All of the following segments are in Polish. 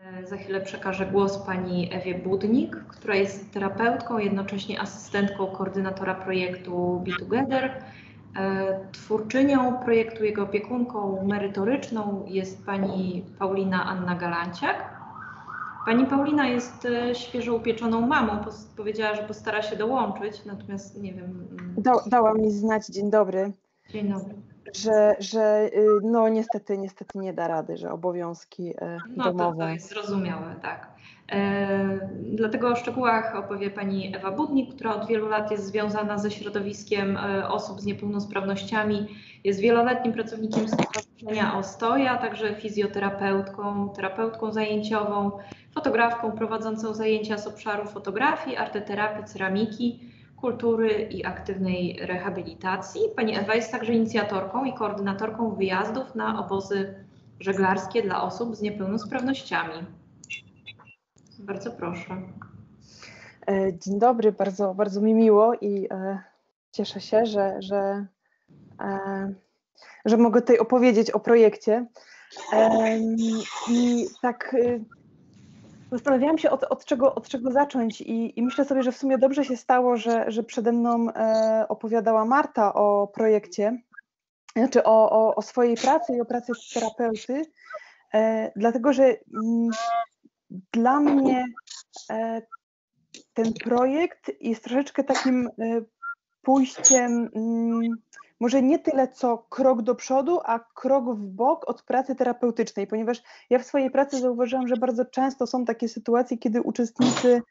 Za chwilę przekażę głos pani Ewie Budnik, która jest terapeutką, jednocześnie asystentką koordynatora projektu Be Together. Twórczynią projektu, jego opiekunką merytoryczną jest pani Paulina Anna Galanciak. Pani Paulina jest świeżo upieczoną mamą, powiedziała, że postara się dołączyć, natomiast nie wiem. Dała mi znać, dzień dobry. Dzień dobry. Że no niestety nie da rady, że obowiązki domowe. To jest zrozumiałe, tak. Dlatego o szczegółach opowie pani Ewa Budnik, która od wielu lat jest związana ze środowiskiem osób z niepełnosprawnościami. Jest wieloletnim pracownikiem Stowarzyszenia Ostoja, także fizjoterapeutką, terapeutką zajęciową, fotografką prowadzącą zajęcia z obszaru fotografii, arteterapii, ceramiki, kultury i aktywnej rehabilitacji. Pani Ewa jest także inicjatorką i koordynatorką wyjazdów na obozy żeglarskie dla osób z niepełnosprawnościami. Bardzo proszę. Dzień dobry, bardzo mi miło i cieszę się, że mogę tutaj opowiedzieć o projekcie. I tak zastanawiałam się od czego zacząć i myślę sobie, że w sumie dobrze się stało, że przede mną opowiadała Marta o projekcie, znaczy o swojej pracy i o pracy terapeuty, dlatego że dla mnie ten projekt jest troszeczkę takim pójściem, może nie tyle co krok do przodu, a krok w bok od pracy terapeutycznej, ponieważ ja w swojej pracy zauważyłam, że bardzo często są takie sytuacje, kiedy uczestnicy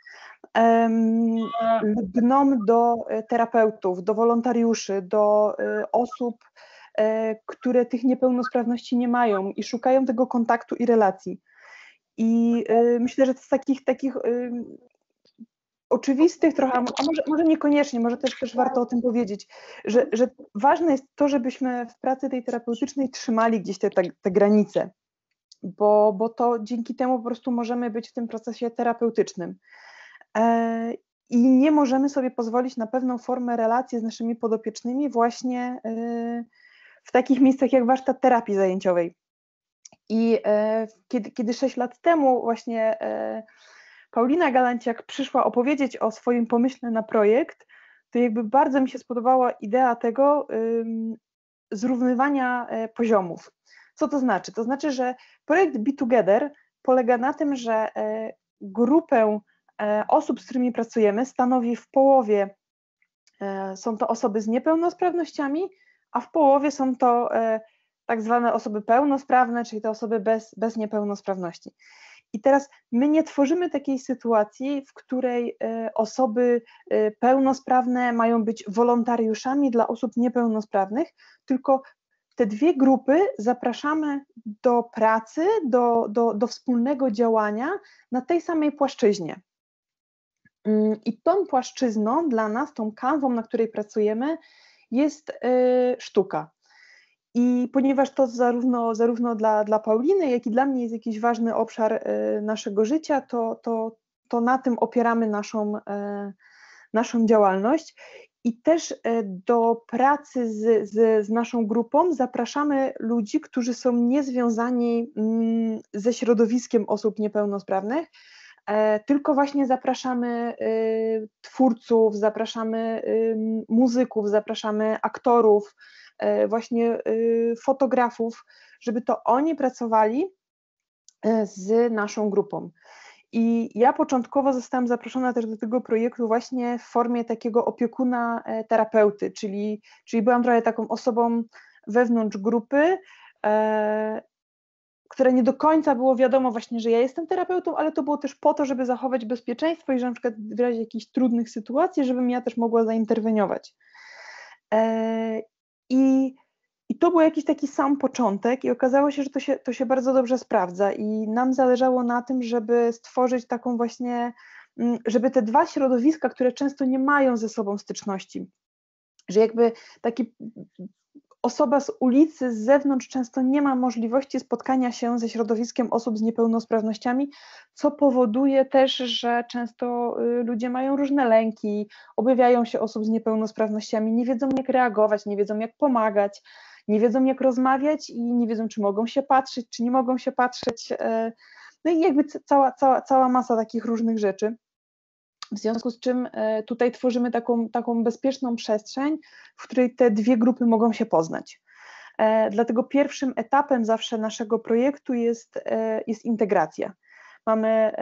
lgną do terapeutów, do wolontariuszy, do osób, które tych niepełnosprawności nie mają i szukają tego kontaktu i relacji. I myślę, że z takich oczywistych trochę, a może niekoniecznie, może też warto o tym powiedzieć, że ważne jest to, żebyśmy w pracy tej terapeutycznej trzymali gdzieś te granice, bo to dzięki temu po prostu możemy być w tym procesie terapeutycznym. I nie możemy sobie pozwolić na pewną formę relacji z naszymi podopiecznymi właśnie w takich miejscach jak warsztat terapii zajęciowej. I kiedy 6 lat temu właśnie Paulina Galanciak przyszła opowiedzieć o swoim pomyśle na projekt, to jakby bardzo mi się spodobała idea tego zrównywania poziomów. Co to znaczy? To znaczy, że projekt Be Together polega na tym, że grupę osób, z którymi pracujemy, stanowi w połowie są to osoby z niepełnosprawnościami, a w połowie są to tak zwane osoby pełnosprawne, czyli te osoby bez niepełnosprawności. I teraz my nie tworzymy takiej sytuacji, w której osoby pełnosprawne mają być wolontariuszami dla osób niepełnosprawnych, tylko te dwie grupy zapraszamy do pracy, do wspólnego działania na tej samej płaszczyźnie. I tą płaszczyzną dla nas, tą kanwą, na której pracujemy, jest sztuka. I ponieważ to zarówno dla Pauliny, jak i dla mnie jest jakiś ważny obszar naszego życia, to na tym opieramy naszą działalność. I też do pracy z naszą grupą zapraszamy ludzi, którzy są niezwiązani ze środowiskiem osób niepełnosprawnych, tylko właśnie zapraszamy twórców, zapraszamy muzyków, zapraszamy aktorów, właśnie fotografów, żeby to oni pracowali z naszą grupą. I ja początkowo zostałam zaproszona też do tego projektu właśnie w formie takiego opiekuna terapeuty, czyli byłam trochę taką osobą wewnątrz grupy, które nie do końca było wiadomo właśnie, że ja jestem terapeutą, ale to było też po to, żeby zachować bezpieczeństwo i że na przykład w razie jakichś trudnych sytuacji, żebym ja też mogła zainterweniować. I to był jakiś taki sam początek i okazało się, że to się bardzo dobrze sprawdza i nam zależało na tym, żeby stworzyć taką właśnie, żeby te dwa środowiska, które często nie mają ze sobą styczności, że jakby taki osoba z ulicy, z zewnątrz często nie ma możliwości spotkania się ze środowiskiem osób z niepełnosprawnościami, co powoduje też, że często ludzie mają różne lęki, obawiają się osób z niepełnosprawnościami, nie wiedzą jak reagować, nie wiedzą jak pomagać, nie wiedzą jak rozmawiać i nie wiedzą czy mogą się patrzeć, czy nie mogą się patrzeć. no i jakby cała masa takich różnych rzeczy. W związku z czym tutaj tworzymy taką bezpieczną przestrzeń, w której te dwie grupy mogą się poznać. Dlatego pierwszym etapem zawsze naszego projektu jest integracja. Mamy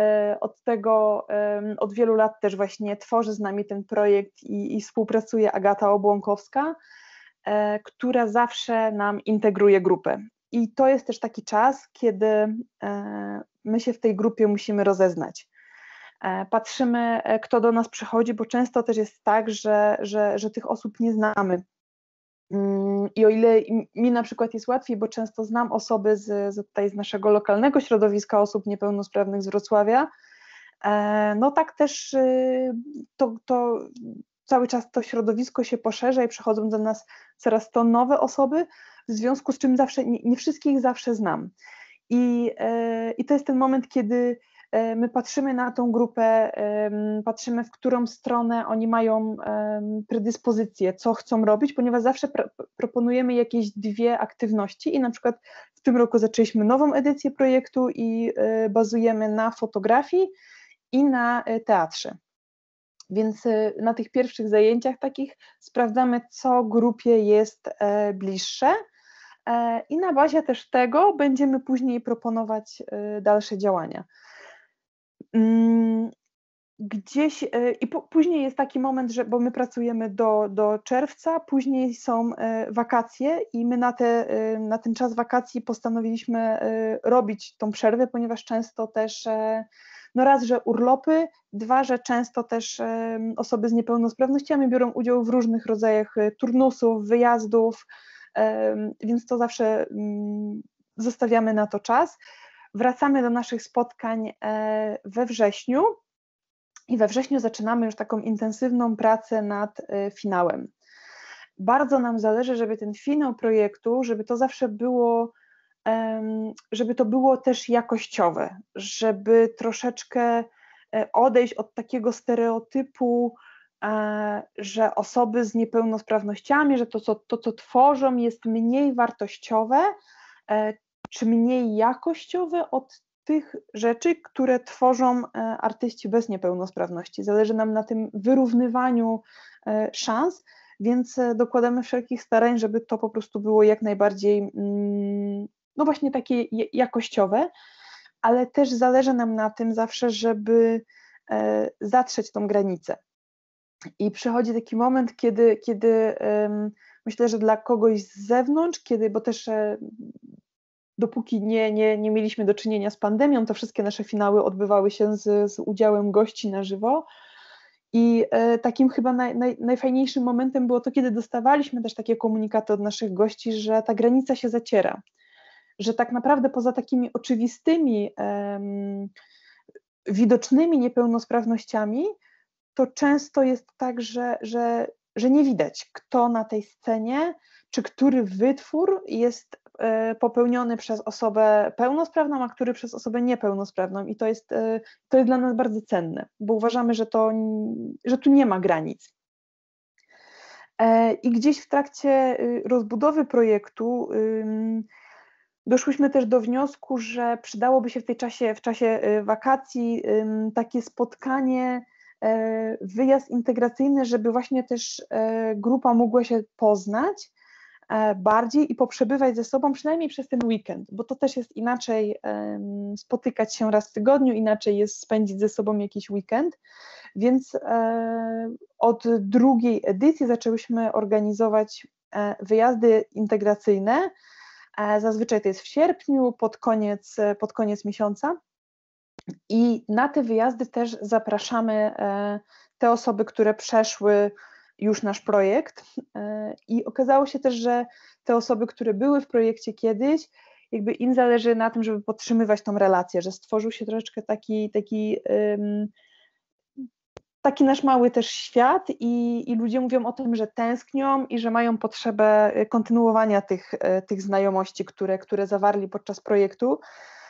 od wielu lat też właśnie tworzy z nami ten projekt i współpracuje Agata Obłąkowska, która zawsze nam integruje grupę. I to jest też taki czas, kiedy my się w tej grupie musimy rozeznać. Patrzymy, kto do nas przychodzi, bo często też jest tak, że tych osób nie znamy. I o ile mi na przykład jest łatwiej, bo często znam osoby z naszego lokalnego środowiska osób niepełnosprawnych z Wrocławia, no tak też to cały czas to środowisko się poszerza i przychodzą do nas coraz to nowe osoby, w związku z czym nie wszystkich zawsze znam. I to jest ten moment, kiedy my patrzymy na tą grupę, patrzymy, w którą stronę oni mają predyspozycję, co chcą robić, ponieważ zawsze proponujemy jakieś dwie aktywności i na przykład w tym roku zaczęliśmy nową edycję projektu i bazujemy na fotografii i na teatrze. Więc na tych pierwszych zajęciach takich sprawdzamy, co grupie jest bliższe i na bazie też tego będziemy później proponować dalsze działania. Gdzieś i później jest taki moment, bo my pracujemy do czerwca, później są wakacje i my na ten czas wakacji postanowiliśmy robić tą przerwę, ponieważ często też no raz, że urlopy, dwa, że często też osoby z niepełnosprawnościami biorą udział w różnych rodzajach turnusów, wyjazdów, więc to zawsze zostawiamy na to czas. Wracamy do naszych spotkań we wrześniu i we wrześniu zaczynamy już taką intensywną pracę nad finałem. Bardzo nam zależy, żeby ten finał projektu, żeby to zawsze było, żeby to było też jakościowe, żeby troszeczkę odejść od takiego stereotypu, że osoby z niepełnosprawnościami, że to, co tworzą, jest mniej wartościowe, czy mniej jakościowe od tych rzeczy, które tworzą artyści bez niepełnosprawności. Zależy nam na tym wyrównywaniu szans, więc dokładamy wszelkich starań, żeby to po prostu było jak najbardziej, no właśnie takie jakościowe, ale też zależy nam na tym zawsze, żeby zatrzeć tą granicę. I przychodzi taki moment, kiedy myślę, że dla kogoś z zewnątrz, bo też dopóki nie mieliśmy do czynienia z pandemią, to wszystkie nasze finały odbywały się z udziałem gości na żywo. I takim chyba najfajniejszym momentem było to, kiedy dostawaliśmy też takie komunikaty od naszych gości, że ta granica się zaciera, że tak naprawdę poza takimi oczywistymi, widocznymi niepełnosprawnościami, to często jest tak, że nie widać, kto na tej scenie, czy który wytwór jest popełniony przez osobę pełnosprawną, a który przez osobę niepełnosprawną. I to jest dla nas bardzo cenne, bo uważamy, że tu nie ma granic. I gdzieś w trakcie rozbudowy projektu doszłyśmy też do wniosku, że przydałoby się w czasie wakacji takie spotkanie, wyjazd integracyjny, żeby właśnie też grupa mogła się poznać bardziej i poprzebywać ze sobą przynajmniej przez ten weekend, bo to też jest inaczej spotykać się raz w tygodniu, inaczej jest spędzić ze sobą jakiś weekend, więc od drugiej edycji zaczęłyśmy organizować wyjazdy integracyjne. Zazwyczaj to jest w sierpniu, pod koniec miesiąca. I na te wyjazdy też zapraszamy te osoby, które przeszły już nasz projekt. I okazało się też, że te osoby, które były w projekcie kiedyś, jakby im zależy na tym, żeby podtrzymywać tą relację, że stworzył się troszeczkę taki nasz mały też świat i ludzie mówią o tym, że tęsknią i że mają potrzebę kontynuowania tych znajomości, które zawarli podczas projektu.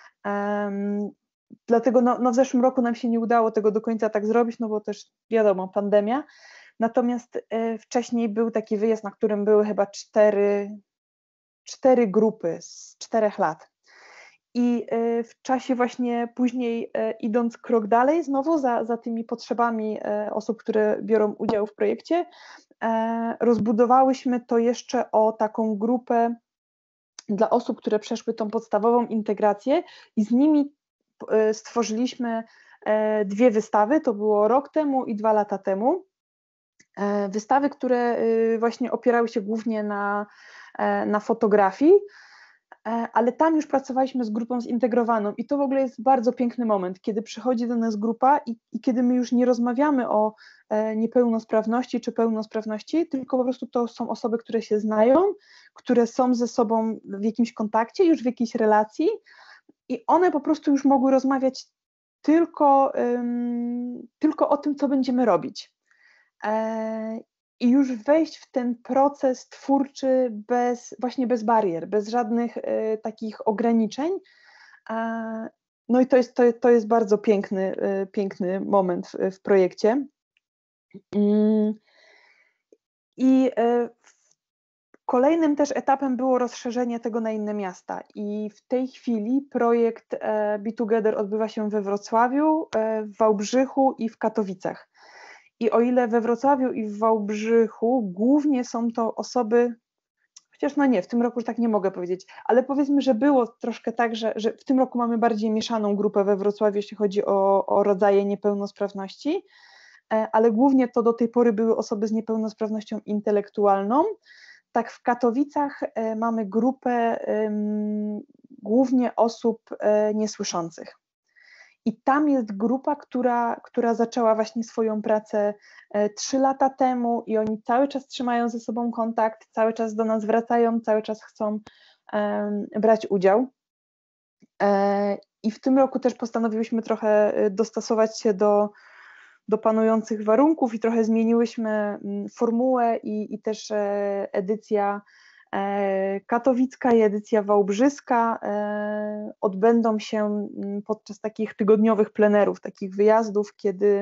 Dlatego w zeszłym roku nam się nie udało tego do końca tak zrobić, no bo też wiadomo, pandemia. Natomiast wcześniej był taki wyjazd, na którym były chyba cztery grupy z 4 lat. I w czasie właśnie później idąc krok dalej, znowu za tymi potrzebami osób, które biorą udział w projekcie, rozbudowałyśmy to jeszcze o taką grupę dla osób, które przeszły tą podstawową integrację i z nimi stworzyliśmy 2 wystawy, to było rok temu i 2 lata temu. Wystawy, które właśnie opierały się głównie na fotografii, ale tam już pracowaliśmy z grupą zintegrowaną i to w ogóle jest bardzo piękny moment, kiedy przychodzi do nas grupa i kiedy my już nie rozmawiamy o niepełnosprawności czy pełnosprawności, tylko po prostu to są osoby, które się znają, które są ze sobą w jakimś kontakcie, już w jakiejś relacji i one po prostu już mogły rozmawiać tylko o tym, co będziemy robić. I już wejść w ten proces twórczy właśnie bez barier, bez żadnych takich ograniczeń. No i to jest bardzo piękny moment w projekcie. I kolejnym też etapem było rozszerzenie tego na inne miasta i w tej chwili projekt Be Together odbywa się we Wrocławiu, w Wałbrzychu i w Katowicach. I o ile we Wrocławiu i w Wałbrzychu głównie są to osoby, chociaż no nie, w tym roku już tak nie mogę powiedzieć, ale powiedzmy, że było troszkę tak, że w tym roku mamy bardziej mieszaną grupę we Wrocławiu, jeśli chodzi o rodzaje niepełnosprawności, ale głównie to do tej pory były osoby z niepełnosprawnością intelektualną. Tak w Katowicach mamy grupę głównie osób niesłyszących. I tam jest grupa, która zaczęła właśnie swoją pracę 3 lata temu i oni cały czas trzymają ze sobą kontakt, cały czas do nas wracają, cały czas chcą brać udział. I w tym roku też postanowiłyśmy trochę dostosować się do panujących warunków i trochę zmieniłyśmy formułę i też edycja katowicka i edycja wałbrzyska odbędą się podczas takich tygodniowych plenerów, takich wyjazdów, kiedy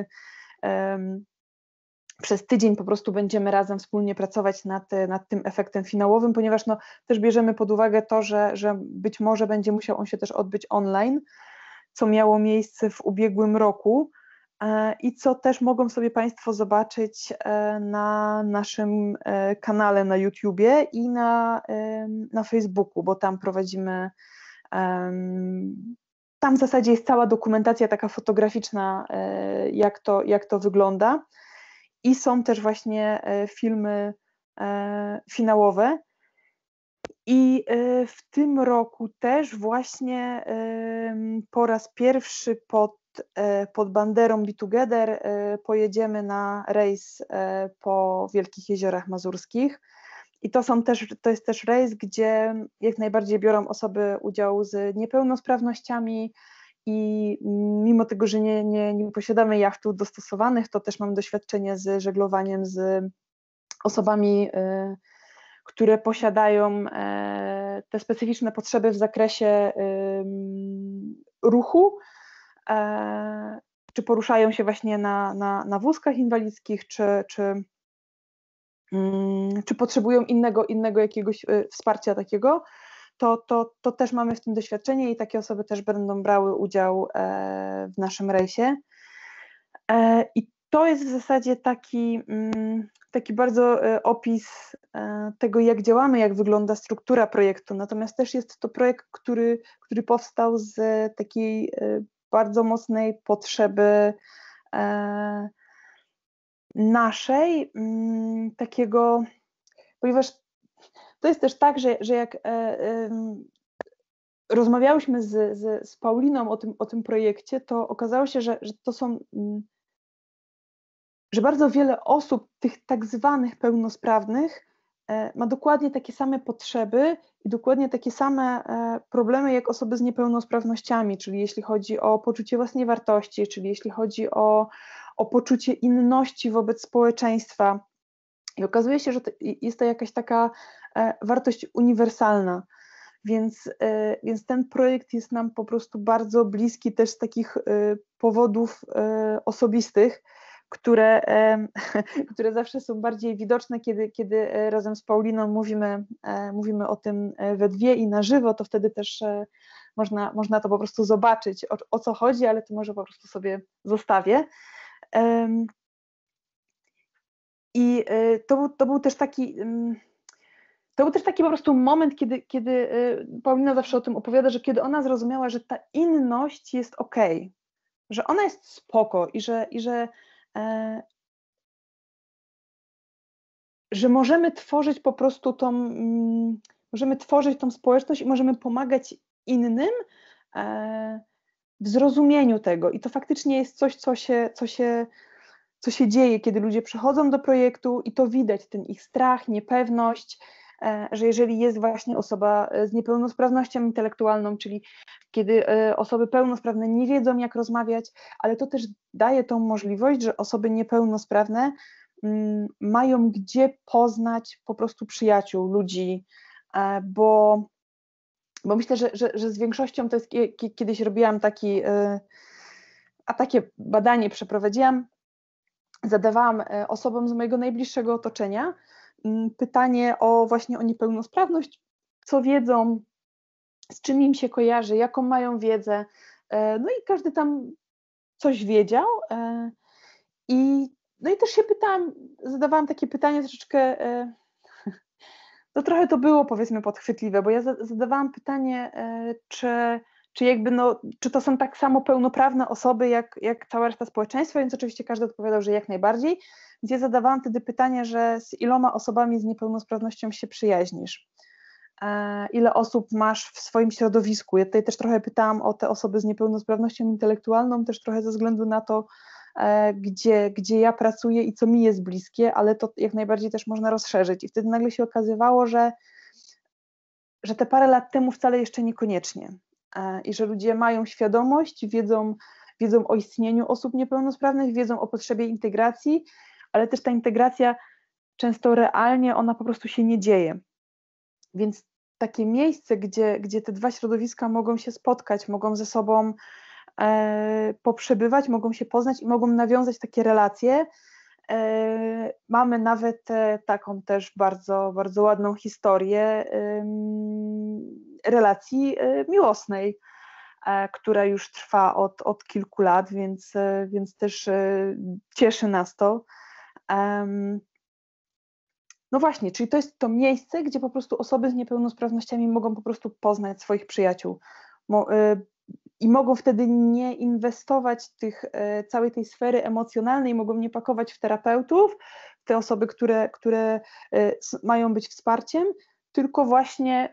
przez tydzień po prostu będziemy razem wspólnie pracować nad tym efektem finałowym, ponieważ no, też bierzemy pod uwagę to, że być może będzie musiał on się też odbyć online, co miało miejsce w ubiegłym roku i co też mogą sobie Państwo zobaczyć na naszym kanale na YouTubie i na Facebooku, bo tam prowadzimy, tam w zasadzie jest cała dokumentacja taka fotograficzna, jak to wygląda i są też właśnie filmy finałowe. I w tym roku też właśnie po raz pierwszy pod banderą Be Together pojedziemy na rejs po Wielkich Jeziorach Mazurskich i to jest też rejs, gdzie jak najbardziej biorą osoby udział z niepełnosprawnościami i mimo tego, że nie posiadamy jachtów dostosowanych, to też mam doświadczenie z żeglowaniem z osobami, które posiadają te specyficzne potrzeby w zakresie ruchu, czy poruszają się właśnie na wózkach inwalidzkich, czy potrzebują innego jakiegoś wsparcia takiego, to też mamy w tym doświadczenie i takie osoby też będą brały udział w naszym rejsie. I to jest w zasadzie taki bardzo opis tego, jak działamy, jak wygląda struktura projektu. Natomiast też jest to projekt, który powstał z takiej bardzo mocnej potrzeby naszej, takiego, ponieważ to jest też tak, że jak rozmawiałyśmy z Pauliną o tym projekcie, to okazało się, że to są, że bardzo wiele osób, tych tak zwanych pełnosprawnych, ma dokładnie takie same potrzeby i dokładnie takie same problemy jak osoby z niepełnosprawnościami, czyli jeśli chodzi o poczucie własnej wartości, czyli jeśli chodzi o poczucie inności wobec społeczeństwa. I okazuje się, że jest to jakaś taka wartość uniwersalna. Więc ten projekt jest nam po prostu bardzo bliski też z takich powodów osobistych, które, które zawsze są bardziej widoczne, kiedy razem z Pauliną mówimy o tym we dwie i na żywo, to wtedy też można to po prostu zobaczyć, o co chodzi, ale to może po prostu sobie zostawię. I to był też taki po prostu moment, kiedy Paulina zawsze o tym opowiada, że kiedy ona zrozumiała, że ta inność jest okej, że ona jest spoko że możemy tworzyć po prostu możemy tworzyć tą społeczność i możemy pomagać innym w zrozumieniu tego. I to faktycznie jest coś, co się dzieje, kiedy ludzie przychodzą do projektu i to widać, ten ich strach, niepewność, że jeżeli jest właśnie osoba z niepełnosprawnością intelektualną, czyli kiedy osoby pełnosprawne nie wiedzą, jak rozmawiać, ale to też daje tą możliwość, że osoby niepełnosprawne mają gdzie poznać po prostu przyjaciół, ludzi, bo myślę, że z większością to jest, kiedyś robiłam takie badanie przeprowadziłam, zadawałam osobom z mojego najbliższego otoczenia pytanie właśnie o niepełnosprawność, co wiedzą, z czym im się kojarzy, jaką mają wiedzę, no i każdy tam coś wiedział no i też się zadawałam takie pytanie troszeczkę, no trochę to było powiedzmy podchwytliwe, bo ja zadawałam pytanie, czy to są tak samo pełnoprawne osoby jak cała reszta społeczeństwa, więc oczywiście każdy odpowiadał, że jak najbardziej, więc ja zadawałam wtedy pytanie, że z iloma osobami z niepełnosprawnością się przyjaźnisz, ile osób masz w swoim środowisku. Ja tutaj też trochę pytałam o te osoby z niepełnosprawnością intelektualną, też trochę ze względu na to, gdzie ja pracuję i co mi jest bliskie, ale to jak najbardziej też można rozszerzyć i wtedy nagle się okazywało, że te parę lat temu wcale jeszcze niekoniecznie i że ludzie mają świadomość, wiedzą o istnieniu osób niepełnosprawnych, wiedzą o potrzebie integracji, ale też ta integracja często realnie ona po prostu się nie dzieje. Więc takie miejsce, gdzie te dwa środowiska mogą się spotkać, mogą ze sobą poprzebywać, mogą się poznać i mogą nawiązać takie relacje. Mamy nawet taką też bardzo, bardzo ładną historię relacji miłosnej, która już trwa od kilku lat, więc też cieszy nas to. No właśnie, czyli to jest to miejsce, gdzie po prostu osoby z niepełnosprawnościami mogą po prostu poznać swoich przyjaciół i mogą wtedy nie inwestować całej tej sfery emocjonalnej, mogą nie pakować w terapeutów, te osoby, które mają być wsparciem, tylko właśnie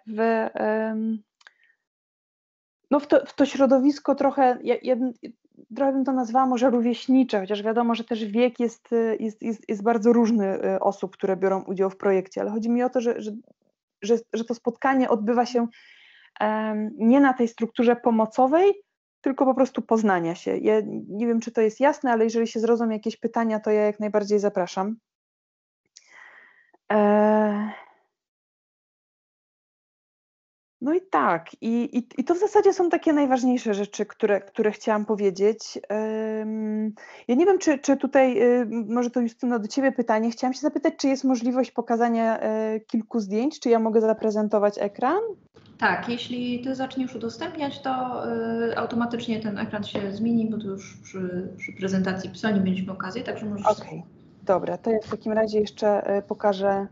w to środowisko trochę bym to nazwała może rówieśnicze, chociaż wiadomo, że też wiek jest bardzo różny osób, które biorą udział w projekcie, ale chodzi mi o to, że to spotkanie odbywa się nie na tej strukturze pomocowej, tylko po prostu poznania się. Ja nie wiem, czy to jest jasne, ale jeżeli się zrodzą jakieś pytania, to ja jak najbardziej zapraszam. No i tak, i to w zasadzie są takie najważniejsze rzeczy, które chciałam powiedzieć. Ja nie wiem, czy tutaj, może to Justyna do Ciebie pytanie, chciałam się zapytać, czy jest możliwość pokazania kilku zdjęć, czy ja mogę zaprezentować ekran? Tak, jeśli Ty zaczniesz udostępniać, to automatycznie ten ekran się zmieni, bo to już przy prezentacji psa nie mieliśmy okazji, także możesz... Okej, dobra, to ja w takim razie jeszcze pokażę...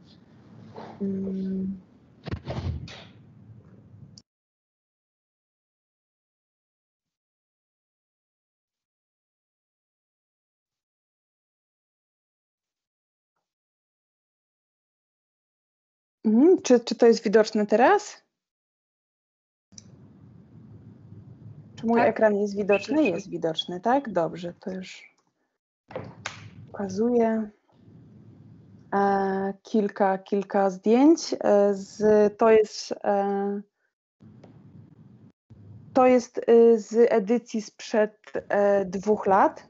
Czy to jest widoczne teraz? Czy mój ekran jest widoczny? Jest widoczny, tak? Dobrze, to już pokazuję kilka zdjęć. To jest z edycji sprzed 2 lat.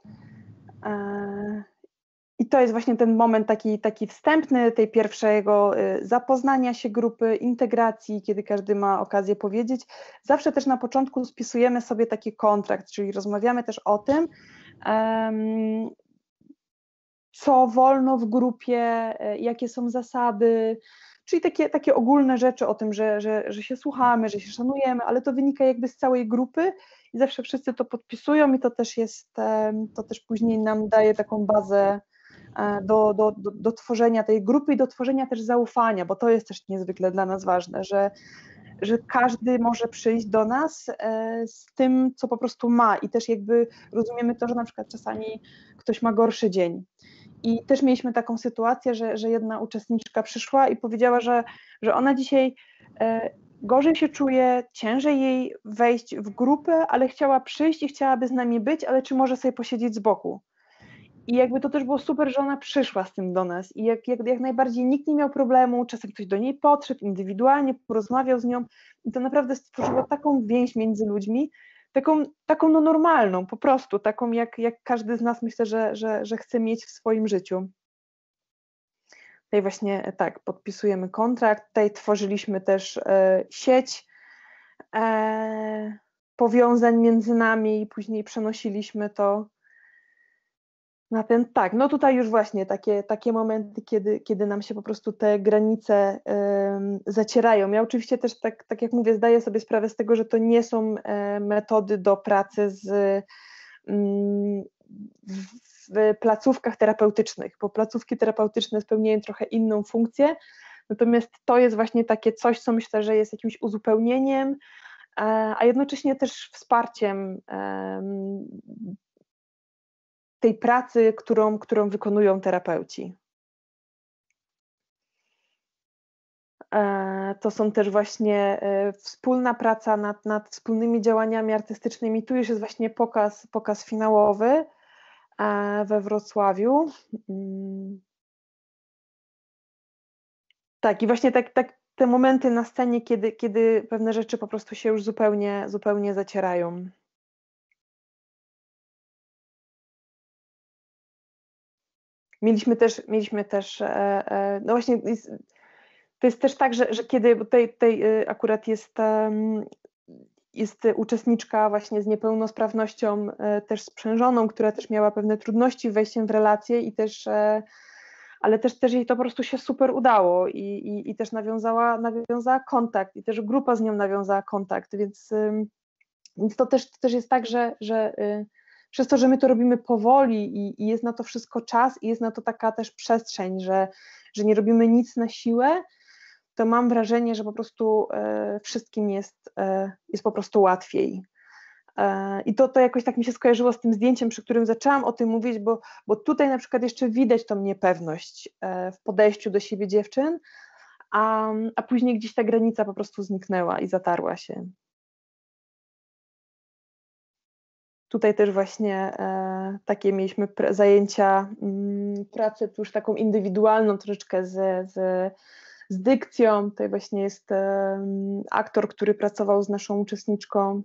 I to jest właśnie ten moment taki wstępny, tej pierwszego zapoznania się grupy, integracji, kiedy każdy ma okazję powiedzieć. Zawsze też na początku spisujemy sobie taki kontrakt, czyli rozmawiamy też o tym, co wolno w grupie, jakie są zasady, czyli takie ogólne rzeczy o tym, że się słuchamy, że się szanujemy, ale to wynika jakby z całej grupy i zawsze wszyscy to podpisują i to też później nam daje taką bazę do tworzenia tej grupy i do tworzenia też zaufania, bo to jest też niezwykle dla nas ważne, że każdy może przyjść do nas z tym, co po prostu ma i też jakby rozumiemy to, że na przykład czasami ktoś ma gorszy dzień. I też mieliśmy taką sytuację, że jedna uczestniczka przyszła i powiedziała, że ona dzisiaj gorzej się czuje, ciężej jej wejść w grupę, ale chciała przyjść i chciałaby z nami być, ale czy może sobie posiedzieć z boku? I jakby to też było super, że ona przyszła z tym do nas i jak najbardziej nikt nie miał problemu, czasem ktoś do niej podszedł indywidualnie, porozmawiał z nią i to naprawdę stworzyło taką więź między ludźmi, taką no normalną, po prostu, taką jak każdy z nas myślę, że chce mieć w swoim życiu. Tutaj właśnie tak, podpisujemy kontrakt, tutaj tworzyliśmy też sieć powiązań między nami i później przenosiliśmy to na ten, tak, no tutaj już właśnie takie momenty, kiedy nam się po prostu te granice zacierają. Ja oczywiście też, tak jak mówię, zdaję sobie sprawę z tego, że to nie są metody do pracy w placówkach terapeutycznych, bo placówki terapeutyczne spełniają trochę inną funkcję, natomiast to jest właśnie takie coś, co myślę, że jest jakimś uzupełnieniem, a jednocześnie też wsparciem tej pracy, którą wykonują terapeuci. To są też właśnie wspólna praca nad wspólnymi działaniami artystycznymi. Tu już jest właśnie pokaz finałowy we Wrocławiu. Tak, i właśnie te momenty na scenie, kiedy pewne rzeczy po prostu się już zupełnie zacierają. Mieliśmy też no właśnie to jest też tak, że kiedy, bo tutaj akurat jest uczestniczka właśnie z niepełnosprawnością też sprzężoną, która też miała pewne trudności w wejściem w relacje i też, ale też jej to po prostu się super udało i też nawiązała kontakt i też grupa z nią nawiązała kontakt, więc to też jest tak, że przez to, że my to robimy powoli i jest na to wszystko czas i jest na to taka też przestrzeń, że nie robimy nic na siłę, to mam wrażenie, że po prostu wszystkim jest po prostu łatwiej. I to jakoś tak mi się skojarzyło z tym zdjęciem, przy którym zaczęłam o tym mówić, bo tutaj na przykład jeszcze widać tą niepewność w podejściu do siebie dziewczyn, a później gdzieś ta granica po prostu zniknęła i zatarła się. Tutaj też właśnie takie mieliśmy zajęcia, pracę już taką indywidualną troszeczkę z dykcją. Tutaj właśnie jest aktor, który pracował z naszą uczestniczką.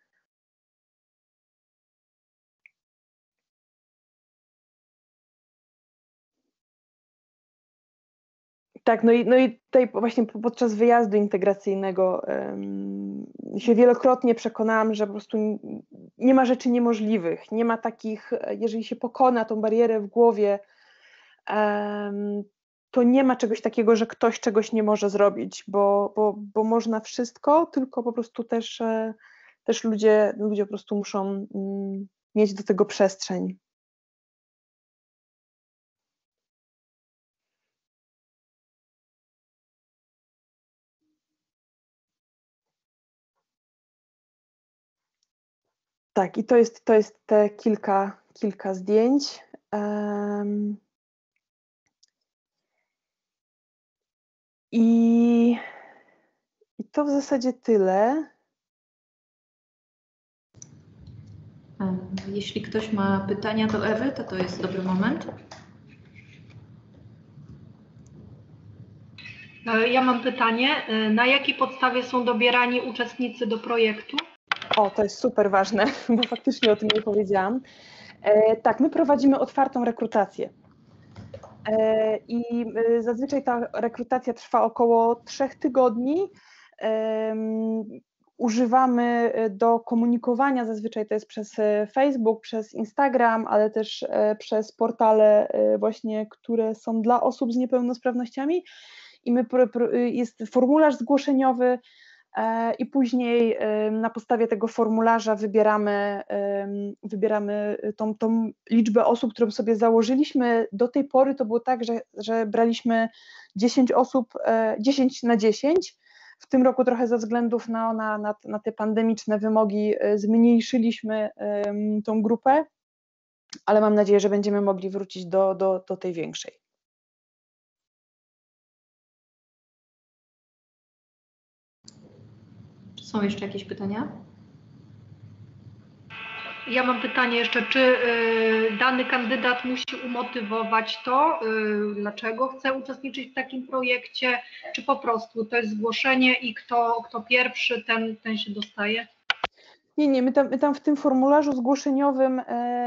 Tak, no i tutaj właśnie podczas wyjazdu integracyjnego się wielokrotnie przekonałam, że po prostu nie ma rzeczy niemożliwych, nie ma takich, jeżeli się pokona tą barierę w głowie, to nie ma czegoś takiego, że ktoś czegoś nie może zrobić, bo można wszystko, tylko po prostu też ludzie po prostu muszą mieć do tego przestrzeń. Tak, i to jest te kilka zdjęć. I to w zasadzie tyle. Jeśli ktoś ma pytania do Ewy, to jest dobry moment. Ja mam pytanie. Na jakiej podstawie są dobierani uczestnicy do projektu? O, to jest super ważne, bo faktycznie o tym nie powiedziałam. Tak, my prowadzimy otwartą rekrutację. I zazwyczaj ta rekrutacja trwa około 3 tygodni. używamy do komunikowania, zazwyczaj to jest przez Facebook, przez Instagram, ale też przez portale właśnie, które są dla osób z niepełnosprawnościami i jest formularz zgłoszeniowy i później na podstawie tego formularza wybieramy tą liczbę osób, którą sobie założyliśmy. Do tej pory to było tak, że braliśmy 10 osób, 10 na 10. W tym roku trochę ze względów na te pandemiczne wymogi zmniejszyliśmy tą grupę, ale mam nadzieję, że będziemy mogli wrócić do tej większej. Czy są jeszcze jakieś pytania? Ja mam pytanie jeszcze, czy dany kandydat musi umotywować to, dlaczego chce uczestniczyć w takim projekcie, czy po prostu to jest zgłoszenie i kto pierwszy, ten się dostaje? Nie, my tam w tym formularzu zgłoszeniowym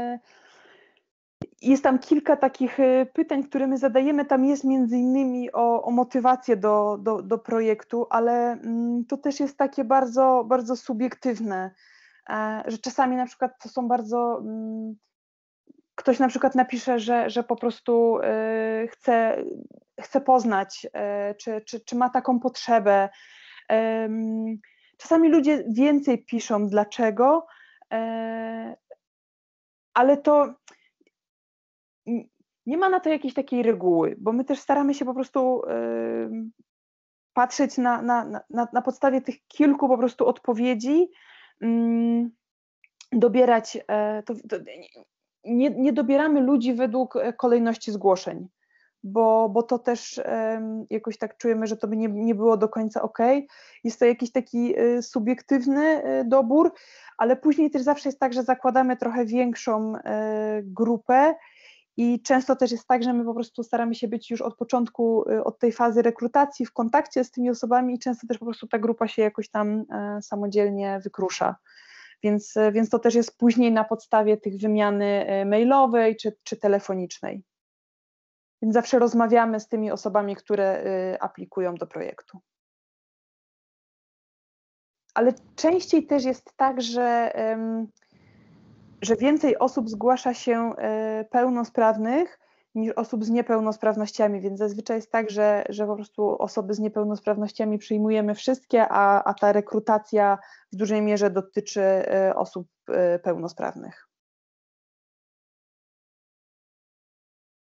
jest tam kilka takich pytań, które my zadajemy. Tam jest między innymi o motywację do projektu, ale to też jest takie bardzo, bardzo subiektywne, że czasami na przykład to są bardzo... Ktoś na przykład napisze, że po prostu chce poznać, czy ma taką potrzebę. Czasami ludzie więcej piszą dlaczego, ale to nie ma na to jakiejś takiej reguły, bo my też staramy się po prostu patrzeć na podstawie tych kilku po prostu odpowiedzi, dobierać, nie dobieramy ludzi według kolejności zgłoszeń, bo to też jakoś tak czujemy, że to by nie było do końca okej. Jest to jakiś taki subiektywny dobór, ale później też zawsze jest tak, że zakładamy trochę większą grupę i często też jest tak, że my po prostu staramy się być już od początku, od tej fazy rekrutacji w kontakcie z tymi osobami i często też po prostu ta grupa się jakoś tam samodzielnie wykrusza. Więc to też jest później na podstawie tych wymiany mailowej czy telefonicznej. Więc zawsze rozmawiamy z tymi osobami, które aplikują do projektu. Ale częściej też jest tak, że więcej osób zgłasza się pełnosprawnych niż osób z niepełnosprawnościami, więc zazwyczaj jest tak, że po prostu osoby z niepełnosprawnościami przyjmujemy wszystkie, a ta rekrutacja w dużej mierze dotyczy osób pełnosprawnych.